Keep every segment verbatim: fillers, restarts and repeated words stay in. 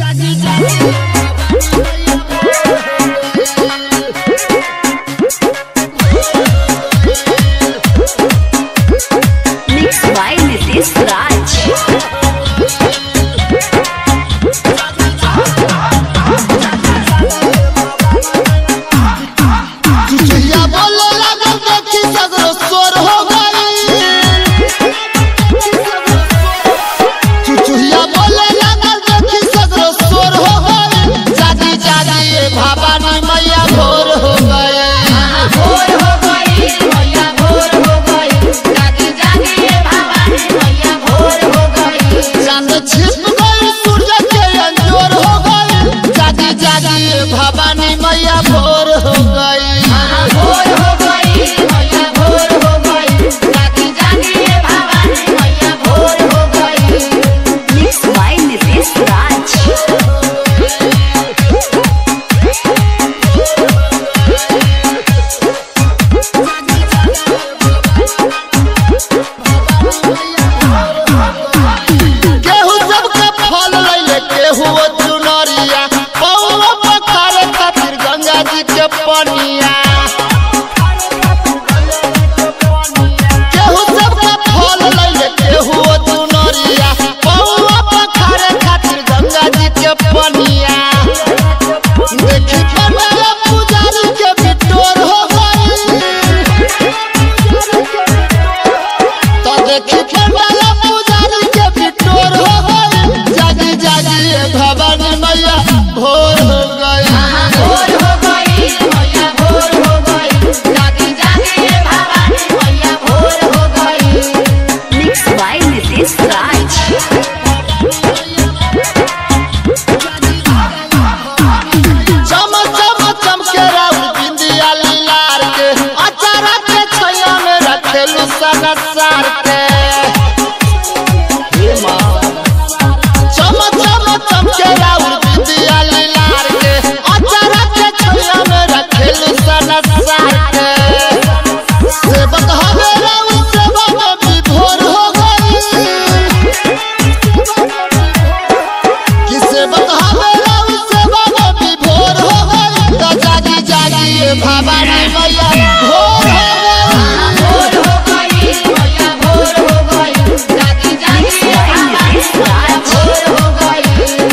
भवानी मैया भोर हो गई, भोर हो गई मैया भोर हो गई, जागी जागी भवानी मैया भोर हो गई। Mixed by Nitish Raj। केहू सबके फल लैले केहू चुनरिया पौवा पखारे खातिर गंगा जी के पनिया। केहू सबके फल लैले केहू चुनरिया पौवा पखारे खातिर गंगा जी के पनिया। देखी मेरा पुजारी के बिटोर हो गई, तो देखी मेरा पुजारी के बिटोर हो गई। जागी जागी भवानी मैया भोर हो गई, भोर हो गई मैया भोर हो गई, जागी जागी भवानी मैया भोर हो गई। Mixed by Nitish Raj। चम चम चमके राउर बिंदिया लीलार के अचारा के छैया में रखेलू सना सार के। हे माँ चम चम चमके राउर बिंदिया लीलार के अचारा के छैया में रखेलू सना सार के। सेवक हवे राउर सेवा में विभोर हो गई, कि सेवक हवे राउर सेवा में विभोर हो गई। तो जागी जागी भवानी मैया भोर हो गई, भोर हो गई मैया भोर हो गई, जागी जागी भवानी मैया भोर हो गई।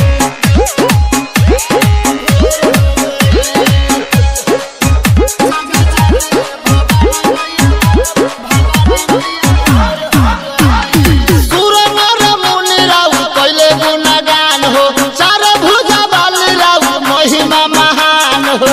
सुर नर मुनि राउर कैले गुणगान हो, चार भुजा वाली राउर महिमा महान हो।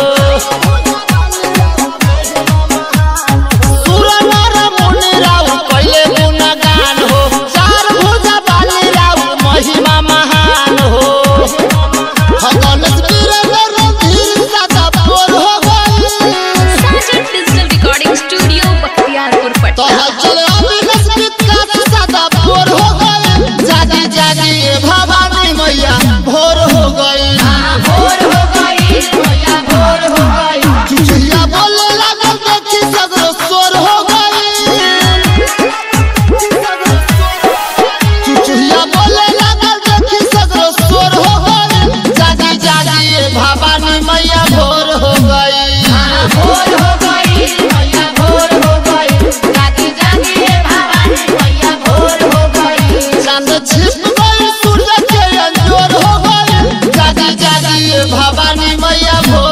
सुर नर मुनि राउर कैले गुणगान हो, चार भुजा वाली राउर महिमा महान हो। गणेश वीरेंद्र रणधीर सदा भोर हो गई, Sajid Digital Recording Studio, Bakhtiyarpur, तो पटना। चल अविनाश विकास सदा भोर हो गई। जागी जागी भवानी मैया भोर हो गई, भोर हो गई मैया भोर हो गई, चुचुहिया बोले लागल देखी सगरो सोर हो गई। चुचुहिया बोले लागल देखी सगरो सोर हो गई। जागी जागी भवानी मैया भोर हो गई, भोर हो गई मैया भोर हो गई, जागी जागी भवानी मैया भोर हो गई। चांद छिप गई सूरज के अंजोर हो गई। जागी जागी भवानी मैया भोर